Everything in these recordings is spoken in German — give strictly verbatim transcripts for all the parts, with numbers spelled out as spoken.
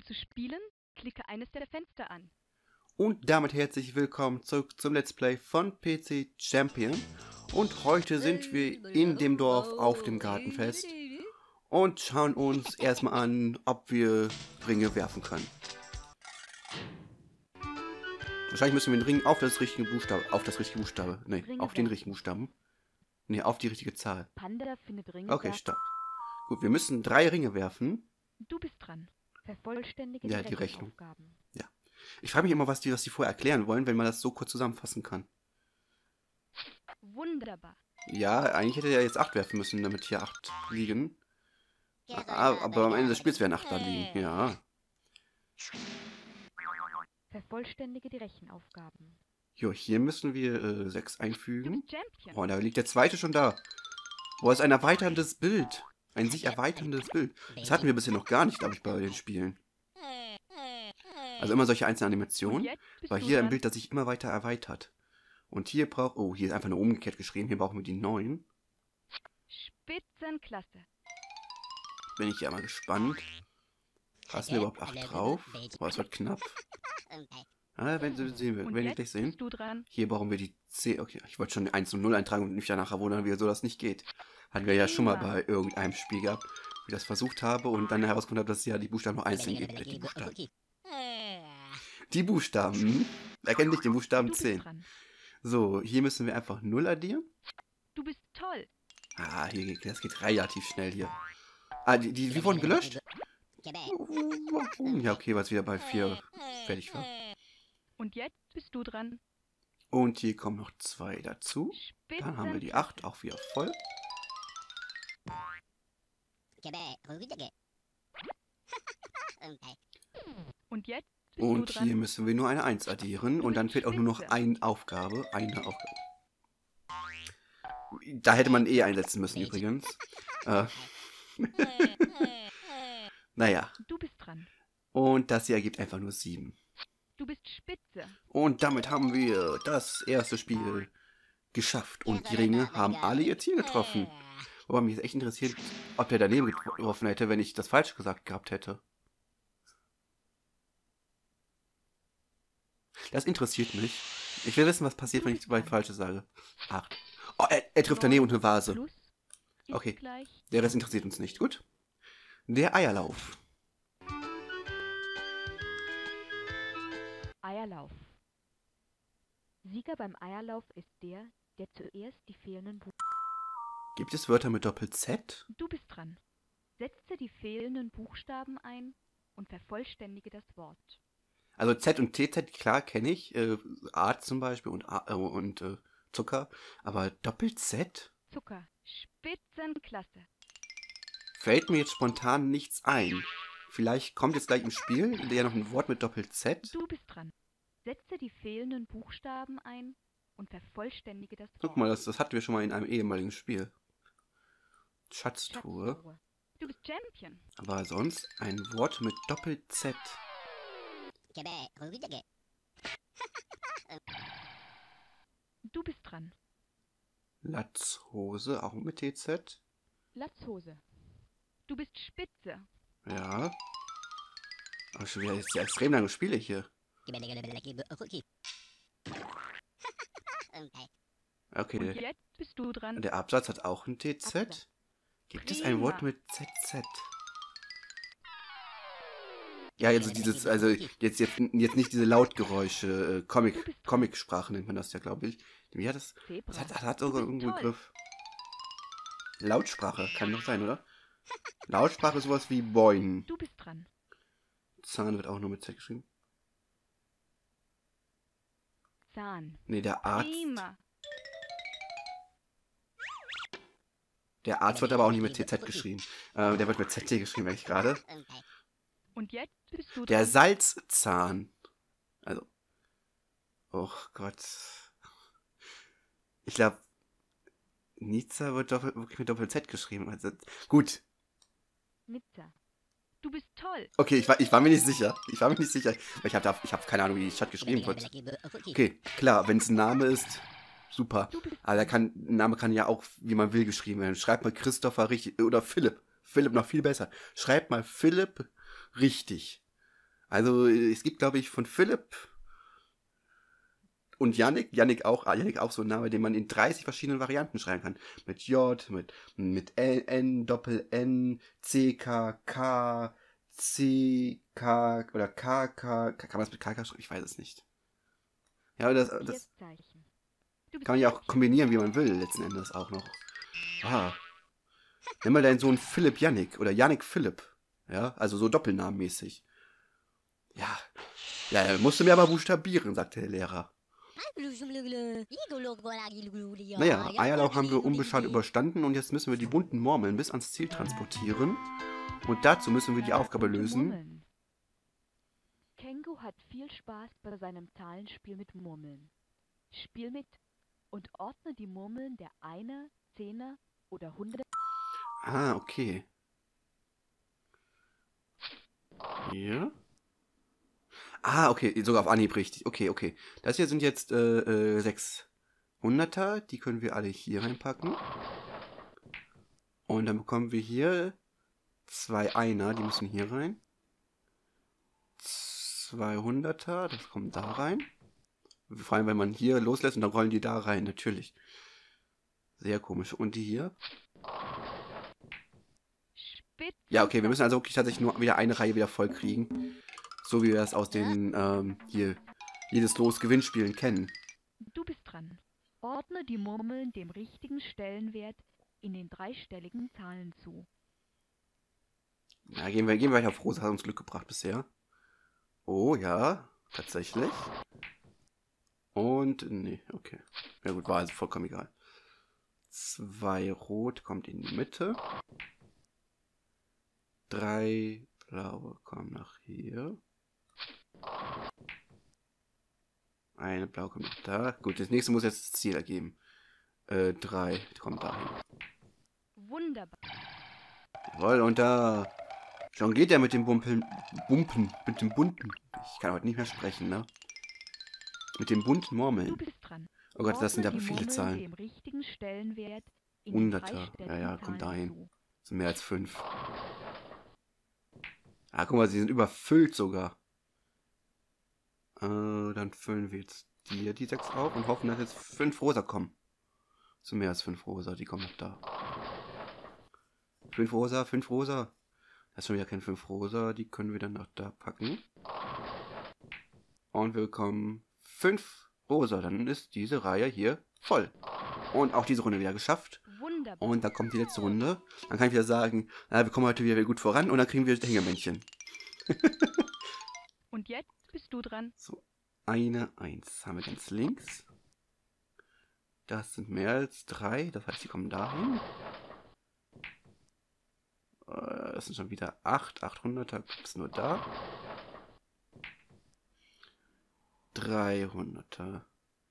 Um zu spielen, klicke eines der Fenster an. Und damit herzlich willkommen zurück zum Let's Play von P C Champion. Und heute sind wir in dem Dorf auf dem Gartenfest und schauen uns erstmal an, ob wir Ringe werfen können. Wahrscheinlich müssen wir den Ring auf das richtige Buchstabe, auf das richtige Buchstabe, nee, Ringe auf den werfen. richtigen Buchstaben. Nee, auf die richtige Zahl. Panda findet Ringe. Okay, werfen. stopp. Gut, wir müssen drei Ringe werfen. Du bist dran. Vervollständige Ja, die die Rechnung. Rechenaufgaben. Ich frage mich immer, was die, was die vorher erklären wollen, wenn man das so kurz zusammenfassen kann. Wunderbar. Ja, eigentlich hätte er jetzt acht werfen müssen, damit hier acht liegen. Ah, aber am Ende des Spiels werden acht da liegen, ja. Vervollständige die Rechenaufgaben. Jo, hier müssen wir äh, sechs Du einfügen. bist Champion. Oh, da liegt der zweite schon da. Boah, ist ein erweiterndes Bild. Ein sich erweiterndes Bild. Das hatten wir bisher noch gar nicht, glaube ich, bei den Spielen. Also immer solche einzelnen Und Animationen. jetzt bist War du hier ein dran. Bild, das sich immer weiter erweitert. Und hier braucht... Oh, hier ist einfach nur umgekehrt geschrieben. Hier brauchen wir die neun. Spitzenklasse. Bin ich ja mal gespannt. Passen wir überhaupt acht drauf? Boah, es wird knapp. Ah, wenn Sie sehen wir, Und wenn wir jetzt gleich sehen. bist du dran. Hier brauchen wir die zehn. Okay, ich wollte schon eins und null eintragen und mich danach wundern, wieso das nicht geht. Hatten wir ja schon mal bei irgendeinem Spiel gehabt, wo ich das versucht habe und dann herausgefunden habe, dass ja die Buchstaben noch einzeln gibt. Die Buchstaben. Die Buchstaben. hm? Wer kennt nicht den Buchstaben Du bist zehn? dran. So, hier müssen wir einfach null addieren. Du bist toll. Ah, hier geht, das geht relativ schnell hier. Ah, die, die, die wurden gelöscht? Ja, okay, weil es wieder bei vier fertig war. Und jetzt bist du dran. Und hier kommen noch zwei dazu. Dann haben wir die acht auch wieder voll. Und jetzt bist Und du dran. hier müssen wir nur eine eins addieren. Und dann fehlt auch nur noch eine Aufgabe. Eine Aufgabe. Da hätte man eh einsetzen müssen übrigens. Äh, naja. Du bist dran. Und das hier ergibt einfach nur sieben. Du bist spitze. Und damit haben wir das erste Spiel geschafft. Und die Ringe haben alle ihr Ziel getroffen. Aber mich ist echt interessiert, ob der daneben getroffen hätte, wenn ich das falsch gesagt gehabt hätte. Das interessiert mich. Ich will wissen, was passiert, wenn ich zwei falsche sage. Acht. Oh, er, er trifft daneben und eine Vase. Plus ist Okay. gleich Ja, das interessiert uns nicht. Gut. Der Eierlauf. Eierlauf. Sieger beim Eierlauf ist der, der zuerst die fehlenden Buchstaben... Gibt es Wörter mit Doppel-Z? Du bist dran. Setze die fehlenden Buchstaben ein und vervollständige das Wort. Also Z und T Z, klar, kenne ich. Äh, A zum Beispiel und, A, äh, und äh, Zucker. Aber Doppel-Z? Zucker. Spitzenklasse. Fällt mir jetzt spontan nichts ein. Vielleicht kommt jetzt gleich im Spiel ja noch ein Wort mit Doppel-Z. Du bist dran. Setze die fehlenden Buchstaben ein und vervollständige das Wort. Guck mal, das, das hatten wir schon mal in einem ehemaligen Spiel. Schatztruhe. Schatztruhe. Du bist Champion. Aber sonst ein Wort mit Doppel-Z. Du bist dran. Latzhose, auch mit T Z. Latzhose. Du bist spitze. Ja. Aber schon wieder jetzt extrem lange Spiele hier. Okay, Und der, jetzt bist du dran. der Absatz hat auch ein T Z. Absatz. Gibt es ein Wort Prima. mit Z Z? Ja, also dieses, also jetzt, jetzt, jetzt nicht diese Lautgeräusche, äh, Comic, Comicsprache nennt man das ja, glaube ich. Wie hat das? Zebra. Das hat, das hat Du sogar bist irgendeinen toll. Begriff. Lautsprache, kann doch sein, oder? Lautsprache ist sowas wie Boing. Du bist dran. Zahn wird auch nur mit Z geschrieben. Zahn. Nee, der Arzt. Prima. Der Arzt wird aber auch nicht mit T Z geschrieben. Äh, der wird mit Z T geschrieben, eigentlich gerade. Und jetzt bist du Der dran. Salzzahn. Also. Oh Gott. Ich glaube, Nizza wird doppel, wirklich mit Doppel-Z geschrieben. Also, gut. Nizza. Du bist toll. Okay, ich war, ich war mir nicht sicher. Ich war mir nicht sicher. Weil ich habe ich hab keine Ahnung, wie die Stadt geschrieben wird. Okay, klar, wenn es ein Name ist, super. Du bist Aber der kann, ein Name kann ja auch, wie man will, geschrieben werden. Schreibt mal Christopher richtig. Oder Philipp. Philipp noch viel besser. Schreibt mal Philipp richtig. Also, es gibt, glaube ich, von Philipp und Yannick, Yannick auch, Yannick auch so ein Name, den man in dreißig verschiedenen Varianten schreiben kann. Mit J, mit, mit L, N, Doppel N, C, K, K, C, K oder K, K. Kann man das mit K K schreiben? Ich weiß es nicht. Ja, das, das kann man ja auch kombinieren, wie man will, letzten Endes auch noch. Ah. Nimm mal deinen Sohn Philipp Yannick oder Yannick Philipp. Ja, also so doppelnamenmäßig. Ja, ja, musst du mir aber buchstabieren, sagte der Lehrer. Naja, Eierlauch haben wir unbeschadet überstanden und jetzt müssen wir die bunten Murmeln bis ans Ziel transportieren. Und dazu müssen wir die Aufgabe lösen. Kengo hat viel Spaß bei seinem Zahlenspiel mit Murmeln. Spiel mit und ordne die Murmeln der Einer, Zehner oder Hundert. Ah, okay. Hier. Ah, okay, sogar auf Anhieb richtig. Okay, okay. Das hier sind jetzt äh, äh, sechs Hunderter. Die können wir alle hier reinpacken. Und dann bekommen wir hier zwei Einer. Die müssen hier rein. Zwei Hunderter. Das kommt da rein. Vor allem, wenn man hier loslässt und dann rollen die da rein. Natürlich. Sehr komisch. Und die hier? Ja, okay. Wir müssen also wirklich tatsächlich nur wieder eine Reihe wieder voll kriegen. So wie wir das aus den, ähm, hier, jedes Los Gewinnspielen kennen. Du bist dran. Ordne die Murmeln dem richtigen Stellenwert in den dreistelligen Zahlen zu. Na, gehen wir, gehen wir weiter auf Rosa, hat uns Glück gebracht bisher. Oh, ja, tatsächlich. Und, nee, okay. Ja gut, war also vollkommen egal. Zwei Rot kommt in die Mitte. Drei Blaue kommen nach hier. Eine Blaue kommt nach da. Gut, das nächste muss jetzt das Ziel ergeben. Äh, drei kommt dahin. Wunderbar. Jawohl, und da jongliert er mit dem Bumpeln, Bumpen, mit dem bunten. Ich kann heute nicht mehr sprechen, ne? Mit den bunten Murmeln. Du bist dran. Oh Gott, das sind aber die viele Murmeln Zahlen. dem richtigen Stellenwert in Hunderter. den Ja, ja, dreistelligen kommt Zahlen dahin. zu. Das sind mehr als fünf. Ah, guck mal, sie sind überfüllt sogar. Äh, dann füllen wir jetzt hier die sechs auf und hoffen, dass jetzt fünf Rosa kommen. So mehr als fünf Rosa, die kommen noch da. Fünf Rosa, fünf Rosa. Das ist schon wieder kein fünf Rosa, die können wir dann noch da packen. Und wir bekommen fünf Rosa, dann ist diese Reihe hier voll. Und auch diese Runde wieder geschafft. Wunderbar. Und da kommt die letzte Runde. Dann kann ich wieder sagen, na, wir kommen heute wieder gut voran und dann kriegen wir Hängemännchen. Und jetzt bist du dran. So, eine, eins haben wir ganz links. Das sind mehr als drei, das heißt, die kommen dahin. Äh, das sind schon wieder acht, achthunderter gibt es nur da. dreihunderter.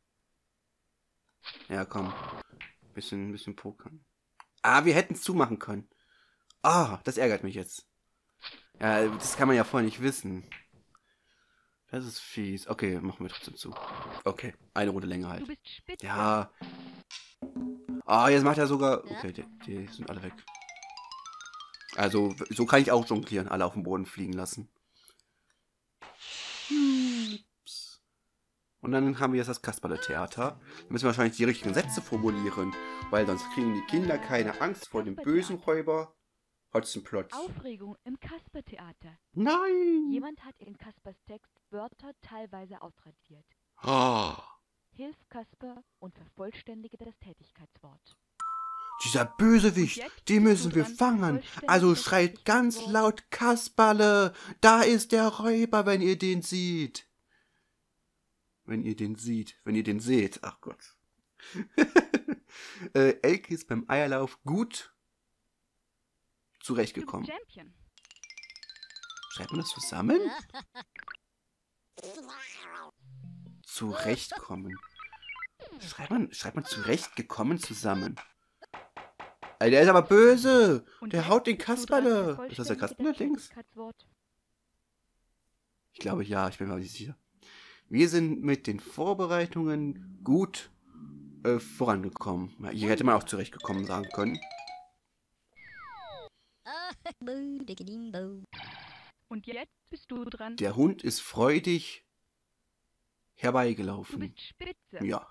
Ja, komm. Bisschen, bisschen pokern. Ah, wir hätten es zumachen können. Ah, das ärgert mich jetzt. Ja, das kann man ja vorher nicht wissen. Das ist fies. Okay, machen wir trotzdem zu. Okay, eine Runde länger halt. Du bist spitze. Ja. Ah, jetzt macht er sogar... Okay, die, die sind alle weg. Also, so kann ich auch jonglieren. Alle auf den Boden fliegen lassen. Ups. Und dann haben wir jetzt das Kasperle-Theater. Da müssen wir wahrscheinlich die richtigen Sätze formulieren. Weil sonst kriegen die Kinder keine Angst vor dem bösen Räuber. Hotzenplotz. Aufregung im Kaspertheater. Nein! Jemand hat in Kaspers Text Wörter teilweise ausradiert. Oh, Hilf Kasper und vervollständige das Tätigkeitswort. dieser Bösewicht, den müssen wir fangen. Also schreit ganz laut Kasperle. Da ist der Räuber, wenn ihr den seht. Wenn ihr den seht, wenn ihr den seht. Ach Gott. äh, Elke ist beim Eierlauf gut zurechtgekommen. Du bist Champion. Schreibt man das zusammen? Zurechtkommen. Schreibt man, schreibt man zurechtgekommen zusammen. Ey, der ist aber böse. Und Der jetzt haut den bist du dran, Kasperle. Ist das der vervollständige Kasperle das links? Tätigkeitswort. Ich glaube ja, ich bin mir nicht sicher. Wir sind mit den Vorbereitungen gut äh, vorangekommen. Hier hätte man auch zurechtgekommen sagen können. Und jetzt bist du dran. Der Hund ist freudig Du herbeigelaufen. bist spitze. Ja.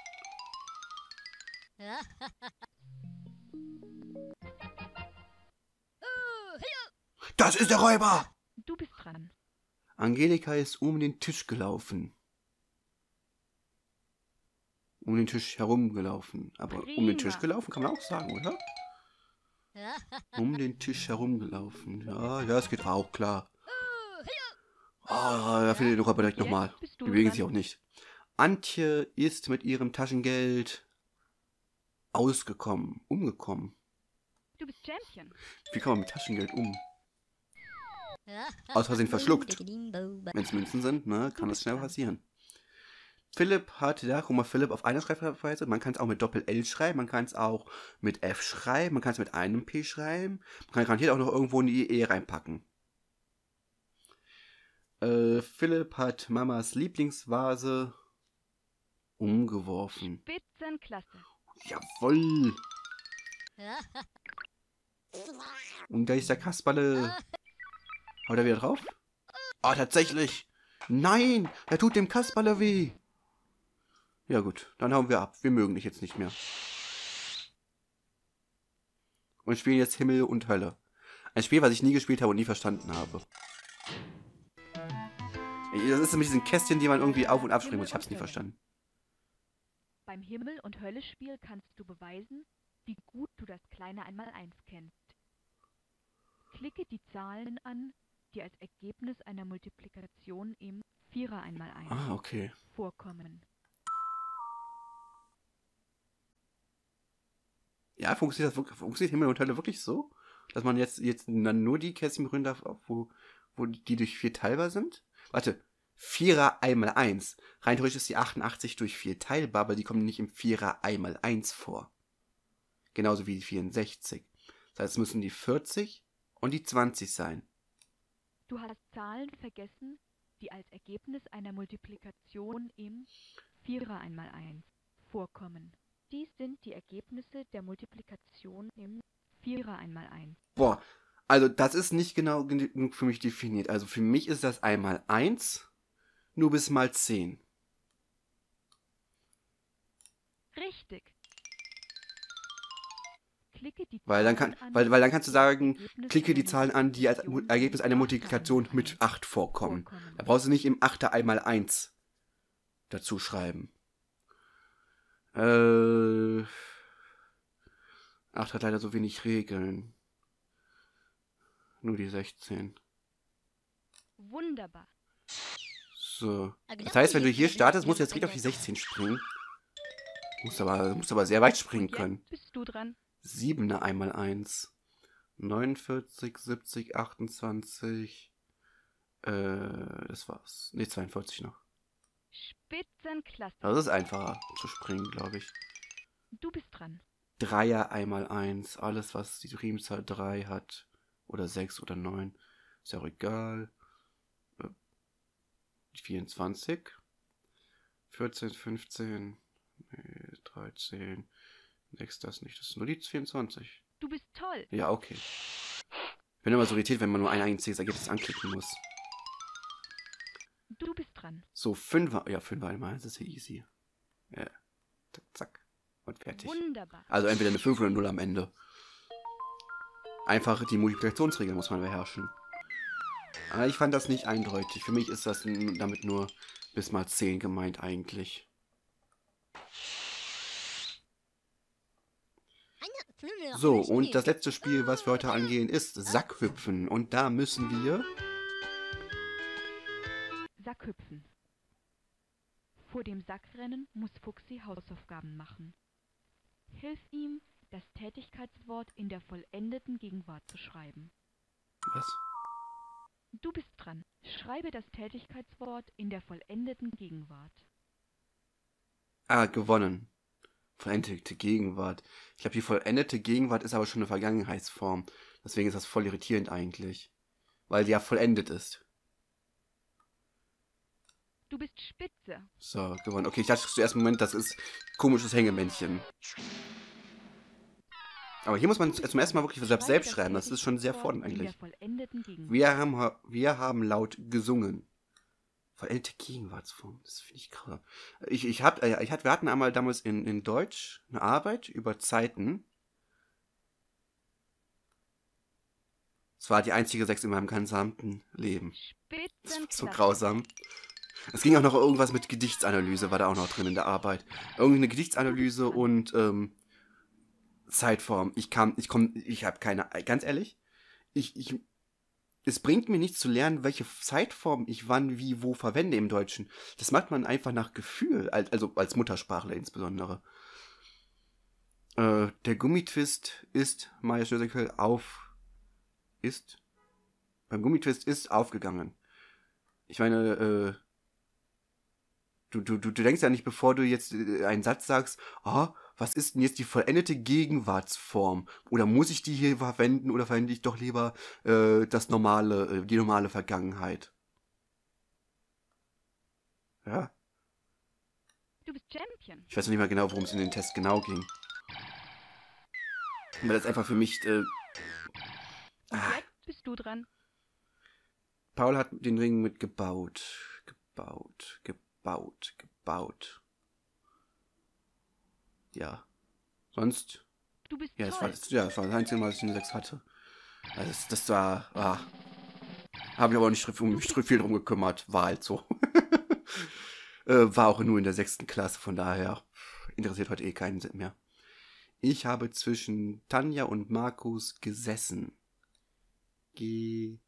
Das ist der Räuber! Du bist dran. Angelika ist um den Tisch gelaufen. Um den Tisch herumgelaufen. Aber um den Tisch Prima. gelaufen kann man auch sagen, oder? Um den Tisch herumgelaufen. Ja, ja, es geht auch, klar. Ah, da findet ihr den Räuber direkt Jetzt nochmal. bist du Die bewegen dran. sich auch nicht. Antje ist mit ihrem Taschengeld ausgekommen, umgekommen. Du bist Champion. Wie kann man mit Taschengeld um? Aus Versehen verschluckt. Wenn es Münzen sind, ne, kann das schnell passieren. Philipp hat, ja, guck mal, Philipp auf einer Schreibweise. Man kann es auch mit Doppel-L schreiben, man kann es auch mit F schreiben, man kann es mit einem P schreiben. Man kann garantiert auch noch irgendwo eine I E reinpacken. Äh, Philipp hat Mamas Lieblingsvase umgeworfen. Spitzenklasse. Jawoll. Und da ist der Kasperle. Haut er wieder drauf? Ah, tatsächlich. Nein, er tut dem Kasperle weh. Ja gut, dann hauen wir ab. Wir mögen dich jetzt nicht mehr. Und spielen jetzt Himmel und Hölle. Ein Spiel, was ich nie gespielt habe und nie verstanden habe. Das ist mit diesen Kästchen, die man irgendwie auf- und abspringen muss. Ich hab's nie verstanden. Beim Himmel- und Hölle-Spiel kannst du beweisen, wie gut du das kleine Einmaleins kennst. Klicke die Zahlen an, die als Ergebnis einer Multiplikation im Vierer Einmaleins Ah, okay. vorkommen. Ja, funktioniert das wirklich, funktioniert Himmel und Hölle wirklich so? Dass man jetzt, jetzt dann nur die Kästchen berühren darf, wo, wo die durch vier teilbar sind? Warte, Vierer einmal eins. Rein theoretisch ist die achtundachtzig durch vier teilbar, aber die kommen nicht im Vierer einmal eins vor. Genauso wie die vierundsechzig. Das heißt, es müssen die vierzig und die zwanzig sein. Du hast Zahlen vergessen, die als Ergebnis einer Multiplikation im Vierer Einmaleins vorkommen. Dies sind die Ergebnisse der Multiplikation im Vierer Einmaleins. Boah, also das ist nicht genau genug für mich definiert. Also für mich ist das einmal eins, nur bis mal zehn. Richtig. Klicke die Weil dann, kann, Zahlen an, weil, weil dann kannst du die als sagen, Ergebnis klicke die einer Zahlen an, die als Multiplikation Ergebnis einer im Multiplikation Achter mit Einmaleins acht vorkommen. vorkommen. Da brauchst du nicht im Achter einmal eins dazu schreiben. Äh, acht hat leider so wenig Regeln. Nur die sechzehn. Wunderbar. So. Das heißt, wenn du hier startest, musst du jetzt direkt auf die sechzehn springen. Musst aber, musst aber sehr weit springen Und können. jetzt bist du dran. Siebener einmal eins. neunundvierzig, siebzig, achtundzwanzig. Äh, das war's. Ne, zweiundvierzig noch. Spitzenklasse. Aber das ist einfacher zu springen, glaube ich. Du bist dran. Dreier einmal eins. Alles, was die Primzahl drei hat. Oder sechs oder neun. Ist ja auch egal. Äh, vierundzwanzig. vierzehn, fünfzehn. Nee, dreizehn. sechs, das nicht. Das ist nur die vierundzwanzig. Du bist toll. Ja, okay. Ich bin immer so irritiert, wenn man nur ein einziges Ergebnis anklicken muss. Du bist dran. So, fünfer. Ja, fünfer einmal. Das ist ja easy. Ja. Zack. Und fertig. Wunderbar. Also entweder eine fünf oder eine null am Ende. Einfach die Multiplikationsregel muss man beherrschen. Aber ich fand das nicht eindeutig. Für mich ist das n- damit nur bis mal zehn gemeint eigentlich. So, und das letzte Spiel, was wir heute angehen, ist Sackhüpfen. Und da müssen wir... Sackhüpfen. Vor dem Sackrennen muss Fuchsi Hausaufgaben machen. Hilf ihm, das Tätigkeitswort in der vollendeten Gegenwart zu schreiben. Was? Du bist dran. Schreibe das Tätigkeitswort in der vollendeten Gegenwart. Ah, gewonnen. Vollendete Gegenwart. Ich glaube, die vollendete Gegenwart ist aber schon eine Vergangenheitsform. Deswegen ist das voll irritierend eigentlich. Weil die ja vollendet ist. Du bist spitze. So, gewonnen. Okay, ich dachte zuerst, Moment, das ist komisches Hängemännchen. Aber hier muss man zum ersten Mal wirklich selbst, selbst schreiben. Das ist schon sehr fordernd eigentlich. Wir haben, wir haben laut gesungen. Vollendete Gegenwartsform. Das finde ich krass. Ich, ich hab, äh, ich hat, wir hatten einmal damals in, in Deutsch eine Arbeit über Zeiten. Das war die einzige Sechs in meinem gesamten Leben. Das war so grausam. Es ging auch noch irgendwas mit Gedichtsanalyse, war da auch noch drin in der Arbeit. Irgendwie eine Gedichtsanalyse und ähm, Zeitform. Ich kam, ich komme, ich habe keine, ganz ehrlich, ich, ich, es bringt mir nichts zu lernen, welche Zeitform ich wann, wie, wo verwende im Deutschen. Das macht man einfach nach Gefühl, also als Muttersprachler insbesondere. Äh, der Gummitwist ist, Maya Stößekel, auf, ist, beim Gummitwist ist aufgegangen. Ich meine, äh, Du, du, du denkst ja nicht, bevor du jetzt einen Satz sagst, ah, was ist denn jetzt die vollendete Gegenwartsform? Oder muss ich die hier verwenden oder verwende ich doch lieber äh, das normale, äh, die normale Vergangenheit? Ja. Du bist Champion. Ich weiß noch nicht mal genau, worum es in den Test genau ging. Aber das ist einfach für mich. Äh, ah. Jetzt bist du dran. Paul hat den Ring mit gebaut. Gebaut. Gebaut. Gebaut, gebaut. Ja. Sonst. Du bist ja, das war, das, ja, das war das einzige Mal, dass ich eine sechs hatte. Also das, das war. Ah, habe ich aber auch nicht um mich viel drum gekümmert. War halt so. äh, war auch nur in der sechsten Klasse, von daher interessiert heute eh keinen mehr. Ich habe zwischen Tanja und Markus gesessen. Gesessen.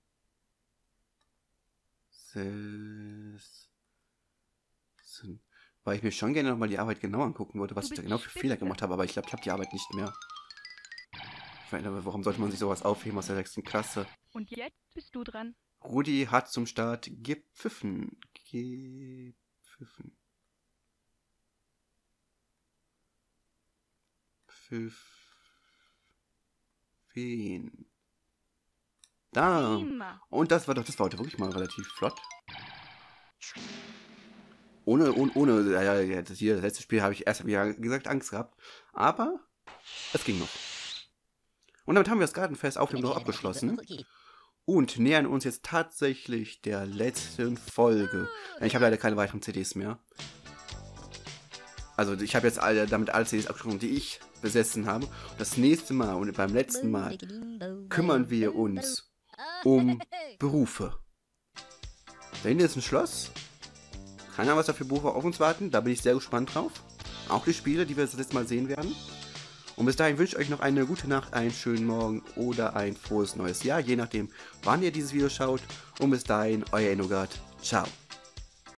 Weil ich mir schon gerne nochmal die Arbeit genau angucken wollte, was ich da genau für Fehler gemacht habe, aber ich glaube, ich habe die Arbeit nicht mehr. Ich meine, warum sollte man sich sowas aufheben aus der sechsten Klasse? Und jetzt bist du dran. Rudi hat zum Start gepfiffen. Gepfiffen. Pfiffen. Da. Und das war doch, das war heute wirklich mal relativ flott. Ohne, ohne, ohne, ja, ja, das hier, das letzte Spiel habe ich erst, wie gesagt, Angst gehabt. Aber es ging noch. Und damit haben wir das Gartenfest auf dem Dorf abgeschlossen. Und nähern uns jetzt tatsächlich der letzten Folge. Ich habe leider keine weiteren C Ds mehr. Also ich habe jetzt alle, damit alle C Ds abgeschlossen, die ich besessen habe. Das nächste Mal und beim letzten Mal kümmern wir uns um Berufe. Da hinten ist ein Schloss. Keine Ahnung, was da für Berufe auf uns warten. Da bin ich sehr gespannt drauf. Auch die Spiele, die wir das letzte Mal sehen werden. Und bis dahin wünsche ich euch noch eine gute Nacht, einen schönen Morgen oder ein frohes neues Jahr. Je nachdem, wann ihr dieses Video schaut. Und bis dahin, euer Enogard. Ciao.